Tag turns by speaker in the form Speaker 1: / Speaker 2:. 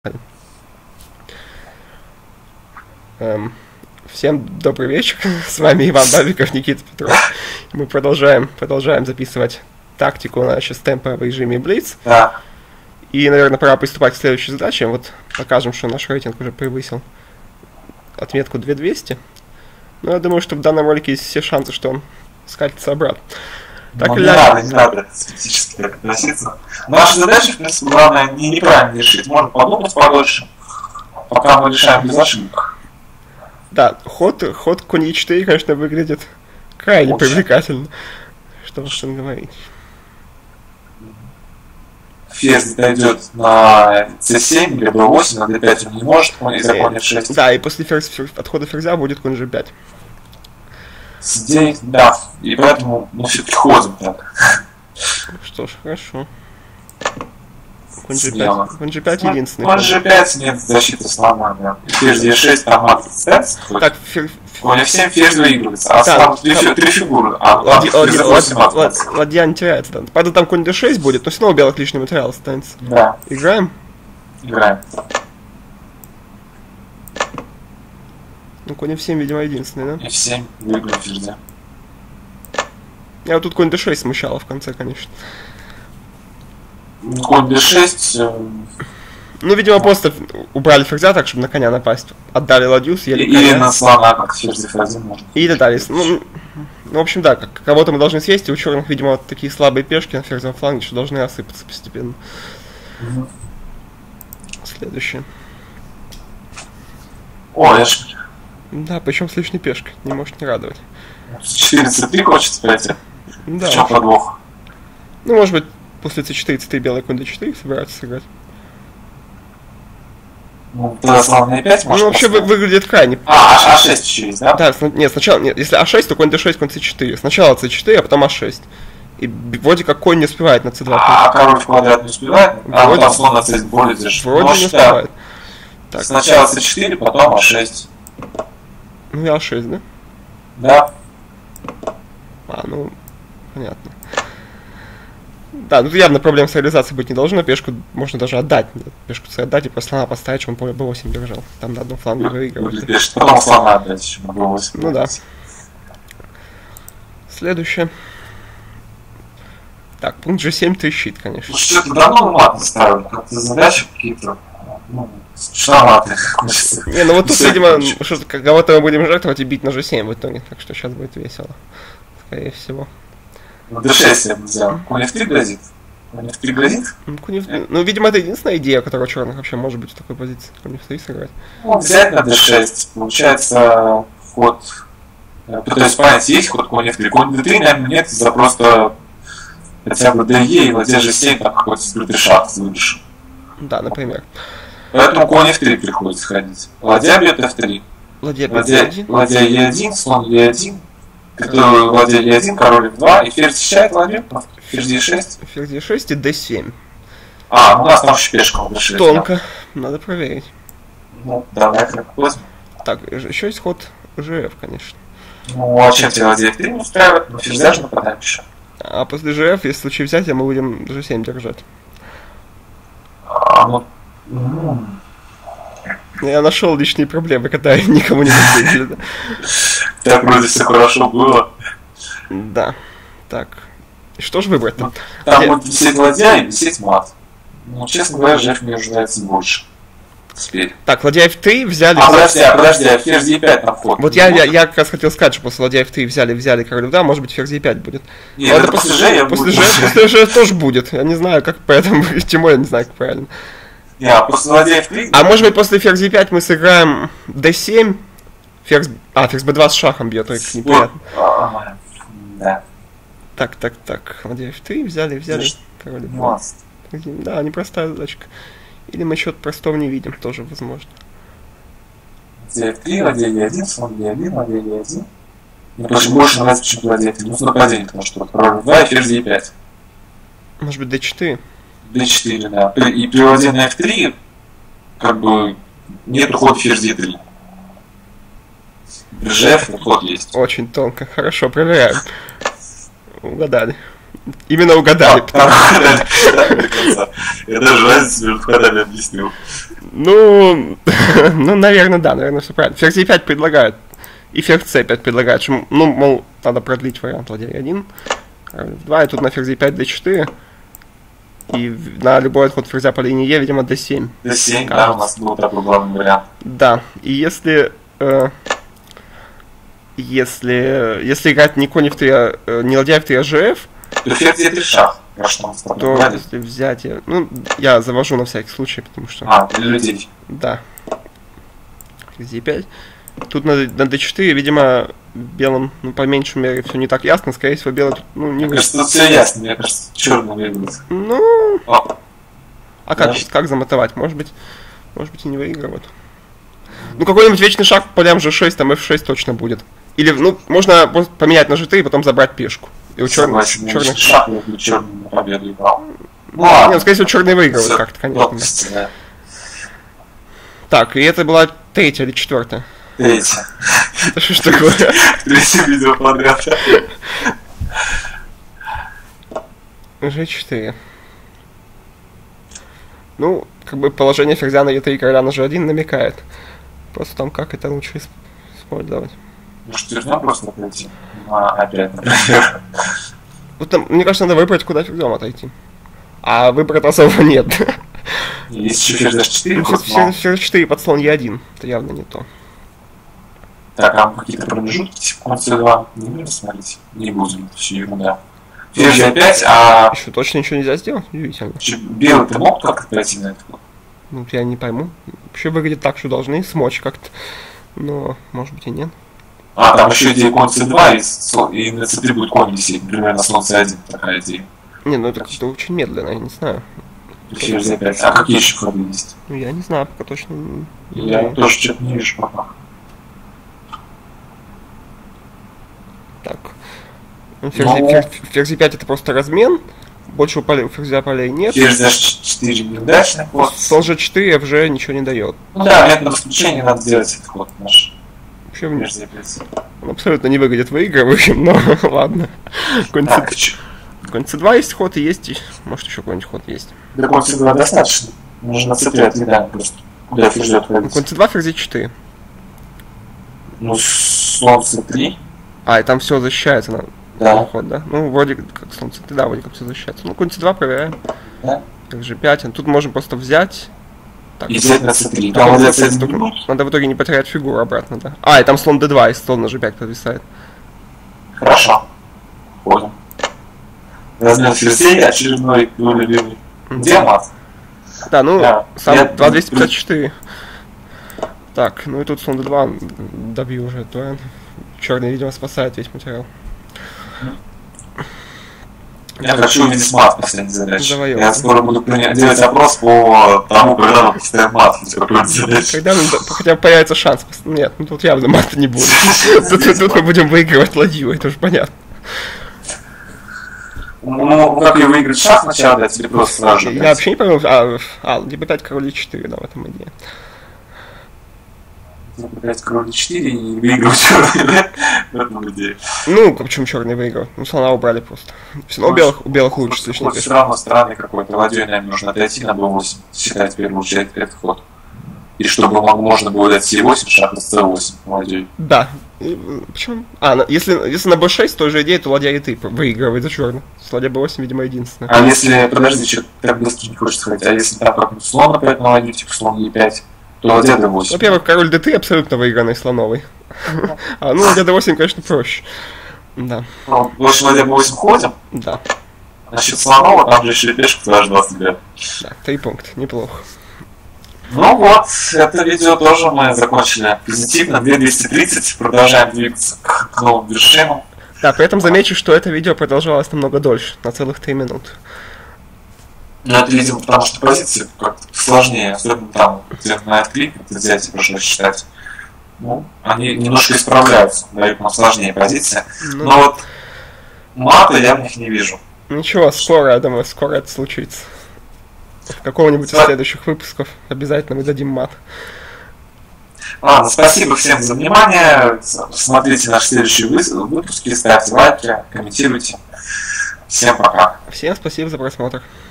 Speaker 1: Всем добрый вечер, с вами Иван Бабиков, Никита Петров. Мы продолжаем записывать тактику на сейчас темпа в режиме Blitz.
Speaker 2: Да.
Speaker 1: И, наверное, пора приступать к следующей задаче. Вот покажем, что наш рейтинг уже превысил отметку 2200. Но я думаю, что в данном ролике есть все шансы, что он скатится обратно.
Speaker 2: Так или не надо скептически так относиться. Наша задача, в принципе, главное неправильно решить. Можно подумать побольше, пока мы решаем без ошибок.
Speaker 1: Да, ход конь e4, конечно, выглядит крайне привлекательно. Что уж там говорить.
Speaker 2: Ферзь дойдет на c7 или b8, на d5 он не может, из-за конь f6.
Speaker 1: Да, и после отхода ферзя будет конь g5.
Speaker 2: Здесь, да, и поэтому мы все-таки ходим так.
Speaker 1: Что ж, хорошо. Конь g5 единственный.
Speaker 2: Конь g5 нет защиты слона, да. Ферзь e6, там матрица.
Speaker 1: Так,
Speaker 2: конь f7, ферзь выигрывается, а слон три фигуры.
Speaker 1: Ладья не теряется, да. Правда, там конь d6 будет, но все равно у белых лишний материал останется.
Speaker 2: Да.
Speaker 1: Играем?
Speaker 2: Играем.
Speaker 1: Ну, конь f7, видимо, единственный, да?
Speaker 2: f7, выиграю ферзя.
Speaker 1: Я вот тут конь d6 смущало в конце, конечно.
Speaker 2: Конь d6...
Speaker 1: Ну, видимо, просто убрали ферзя так, чтобы на коня напасть. Отдали ладью, съели коня.
Speaker 2: Или на слона, как ферзь f1 можно.
Speaker 1: И додали. Ну, в общем, да, кого-то мы должны съесть, и у черных, видимо, вот такие слабые пешки на ферзевом фланге, что должны осыпаться постепенно.
Speaker 2: Угу.
Speaker 1: Следующее.
Speaker 2: О, я ж...
Speaker 1: Да, причем с лишней пешкой, не может не радовать.
Speaker 2: 4c3 хочется пойти.
Speaker 1: Да.
Speaker 2: В чем подвох?
Speaker 1: Ну, может быть, после c4, c3 белый конь d4 собирается сыграть.
Speaker 2: Ну, тогда слон на e5 может.
Speaker 1: Ну, вообще выглядит крайне.
Speaker 2: А6 еще есть, да?
Speaker 1: Да, нет, сначала, нет, если а6, то конь d6, конь c4. Сначала c4, а потом а6. И вроде как конь не успевает на c2.
Speaker 2: А король в квадрат не успевает? А там слон на c более держит.
Speaker 1: Вроде не успевает.
Speaker 2: Так. Сначала c4, потом а6.
Speaker 1: Ну и а6, да?
Speaker 2: Да.
Speaker 1: Ну, понятно. Да, ну явно проблем с реализацией быть не должно, пешку можно даже отдать. Пешку c отдать и просто слона поставить, чтобы он по b8 держал. Там на одном фланге выигрывает.
Speaker 2: Потом слона отдать еще на b8.
Speaker 1: Ну да. Следующее. Так, пункт g7 трещит, конечно.
Speaker 2: Что-то давно мат ставили, как-то задачи какие-то. Шламаты.
Speaker 1: Не, ну вот тут, видимо, что-то кого-то мы будем жертвовать и бить на g7 в итоге, так что сейчас будет весело. Скорее всего.
Speaker 2: На d6 я бы взял. Конь f3 грозит? Конь f3 грозит?
Speaker 1: Ну, видимо, это единственная идея, которая у черных вообще может быть в такой позиции. Конь f3 сыграть.
Speaker 2: Ну, взять на d6. Получается ход... То есть, понимаете, есть ход конь f3. Конь d3, наверное, нет, из-за просто хотя бы de и ладья g7, там какой-то скрытый шаг с выигрышем.
Speaker 1: Да, например.
Speaker 2: Поэтому конь f3 приходится ходить. Ладья бьет f3.
Speaker 1: Ладья e1.
Speaker 2: Ладья e1, слон e1. Ладья e1, король f2, и ферзь защищает ладью. Ферзь e6.
Speaker 1: Ферзь e6 и d7.
Speaker 2: У нас там еще пешка d6.
Speaker 1: Тонко. Да? Надо проверить.
Speaker 2: Ну, давай как возьмем.
Speaker 1: Так, еще есть ход gf, конечно.
Speaker 2: Ну, а чем тебе ладья f3 не устраивает? Ну, ферзя же нападаем еще.
Speaker 1: А после gf, если в случае взятия, мы будем g7 держать. Я нашел лишние проблемы, когда никому не ответили.
Speaker 2: Так вроде все хорошо было.
Speaker 1: Да. Так. И что же выбрать-то?
Speaker 2: Там будет висеть ладья и висеть мат. Ну, честно говоря, жеф мне уже нравится больше. Теперь.
Speaker 1: Так, ладья f3 взяли...
Speaker 2: Подожди, а ферзь e5 на вход.
Speaker 1: Вот я как раз хотел сказать, что после ладья f3 взяли король f2, может быть ферзь e5 будет.
Speaker 2: Нет, это после g
Speaker 1: После g тоже будет. Я не знаю, как поэтому, тем более не знаю, как правильно.
Speaker 2: После ладья f3...
Speaker 1: А может быть после ферзь e5 мы сыграем d7, ферзь b2 с шахом бьет, только непонятно.
Speaker 2: Да.
Speaker 1: Так, ладья f3 взяли король f2. Да, непростая задачка. Или мы счет простого не видим, тоже возможно.
Speaker 2: Ладья f3, ладья e1, слон e1, ладья e1. Мне больше нравится, чем ладья f3. Ну, нападение, потому что король f2 и ферзь e5.
Speaker 1: Может быть d4?
Speaker 2: d4, да. И при ладье на f3 как бы нет хода ферзь e3. При gf ход есть.
Speaker 1: Очень тонко. Хорошо, проверяем. Угадали. Именно угадали.
Speaker 2: Я даже разницу между ходами объяснил.
Speaker 1: Ну, наверное, да, наверное, все правильно. Ферзь e5 предлагают. И ферзь c5 предлагает, что, ну, мол, надо продлить вариант ладья e1. 2, и тут на ферзь e5 d4. И на любой отход ферзя по линии e, видимо, d7.
Speaker 2: d7, да, у нас был такой главный вариант.
Speaker 1: Да, и если играть не конь f3, не ладья f3, а gf,
Speaker 2: то ферзь e3 шах.
Speaker 1: То если взять, ну, я завожу на всякий случай, потому что...
Speaker 2: для людей.
Speaker 1: Да. Ферзь e5. Тут на d4, видимо, белым, ну, по меньшей мере, все не так ясно. Скорее всего, белый тут, ну, не выиграет.
Speaker 2: Мне кажется, тут все ясно. Мне кажется, черный выиграет.
Speaker 1: Ну... А как замотовать? Может быть, и не выигрывают. Ну, какой-нибудь вечный шаг по полям g6, там f6 точно будет. Или, ну, можно поменять на g3 и потом забрать пешку. И у черных...
Speaker 2: шаг черный на победу играл.
Speaker 1: Ну, скорее всего, черный выигрывает как-то, конечно.
Speaker 2: Да.
Speaker 1: Так, и это была третья или четвертая?
Speaker 2: Третья.
Speaker 1: Это что ж такое?
Speaker 2: Третье видео подряд.
Speaker 1: G4. Ну, как бы положение ферзя на e3 короля на g1 намекает. Просто там как это лучше использовать.
Speaker 2: Может, вернем просто пройти? Опять, например.
Speaker 1: Вот там, мне кажется, надо выбрать, куда ферзем отойти. А выбора особо нет.
Speaker 2: Есть еще ферзь h4.
Speaker 1: Ферзь 4 под слон e1. Это явно не то.
Speaker 2: Так, а какие-то промежутки, конь c2, не будем смотреть? Не будем, все ерунда. Ферзь e5, а...
Speaker 1: Еще точно ничего нельзя сделать? Удивительно.
Speaker 2: Белый ты мог как-то пройти на это?
Speaker 1: Ну, я не пойму. Вообще выглядит так, что должны смочь как-то. Но, может быть, и нет.
Speaker 2: Там еще идея конь c2, и на c3 будет конь висеть, например, на слон c1, такая идея.
Speaker 1: Не, ну это как-то очень медленно, я не знаю.
Speaker 2: Ферзь e5. А какие еще ходы есть?
Speaker 1: Ну, я не знаю, пока точно не...
Speaker 2: Я тоже что-то не вижу пока.
Speaker 1: Так. Ферзь e5 это просто размен. Больше у ферзя полей нет.
Speaker 2: Ферзь h4 неудачный ход.
Speaker 1: Слон g4 FG ничего не дает.
Speaker 2: Ну да, методом исключения надо сделать этот ход наш.
Speaker 1: Вообще он абсолютно не выглядит выигрывающим, но ладно. Конь c2 есть ход и есть. Может еще какой-нибудь ход есть.
Speaker 2: Да конь c2 достаточно. Можно на c3 отъедаем просто. Куда ферзь отходит?
Speaker 1: Конь c2, ферзь e4.
Speaker 2: Ну, слон c3.
Speaker 1: И там все защищается на ход, да? Ну, вроде как слон c3, да, вроде как все защищается. Ну, конь c2 проверяем.
Speaker 2: Да.
Speaker 1: g5. Тут можем просто взять.
Speaker 2: Так, и взять на c3.
Speaker 1: Надо в итоге не потерять фигуру обратно, да. И там слон d2, и слон на g5 подвисает.
Speaker 2: Хорошо. Понял. Размен ферзей очередной любимый. Где мат?
Speaker 1: Да, ну, сам 2.254. Так, ну и тут слон d2 добью уже, то черный, видимо, спасает весь материал.
Speaker 2: Я хочу увидеть мат в последней задаче.
Speaker 1: Давай,
Speaker 2: я скоро буду делать опрос по тому, когда мы поставим мат в какой-то задаче.
Speaker 1: Когда хотя бы появится шанс. Нет, ну тут явно мата не будет. Тут мы будем выигрывать ладью, это уже понятно.
Speaker 2: Ну, как ее выиграть шах сначала дать или просто сразу?
Speaker 1: Я вообще не понял. Либо 5 король e4, да, в этом идея.
Speaker 2: Опять король e4 и выигрывать черный, в этом идее.
Speaker 1: Ну, почему черный выиграл? Ну, слона убрали просто. Все равно у белых лучше, слишком.
Speaker 2: Все равно странный какой-то. Ладьей, наверное, нужно отойти на b8, считать в первую очередь этот ход. И чтобы можно было дать c8, шах на c8 ладьей.
Speaker 1: Да. Почему? Если на b6, той же идея, то ладья e3 выигрывает за черный. С ладья b8, видимо, единственное.
Speaker 2: А если, подожди, что так быстро не хочется сказать, а если там как-нибудь слон опять на ладью, типа слон e5, то ладья d8.
Speaker 1: Во-первых, король d3 абсолютно выигранный слоновый. Ну, ладья d8, конечно, проще. Да.
Speaker 2: Ну, больше ладья b8 ходим?
Speaker 1: Да.
Speaker 2: Насчет слонова, там же еще пешка твоя 20 лет.
Speaker 1: Да, 3 пункта, неплохо.
Speaker 2: Ну вот, это видео тоже мы закончили позитивно, 2230, продолжаем двигаться к новым вершинам.
Speaker 1: Да, при этом замечу, что это видео продолжалось намного дольше, на целых 3 минуты.
Speaker 2: Ну это, видимо, потому что позиции как-то сложнее, особенно там, где на отклик, это взять и прошло считать. Ну, они немножко исправляются, дают нам сложнее позиции. Но вот мата я в них не вижу.
Speaker 1: Ничего, скоро, я думаю, скоро это случится. В какого-нибудь из следующих выпусков обязательно мы дадим мат.
Speaker 2: Ладно, спасибо всем за внимание. Смотрите наши следующие выпуски, ставьте лайки, комментируйте. Всем пока.
Speaker 1: Всем спасибо за просмотр.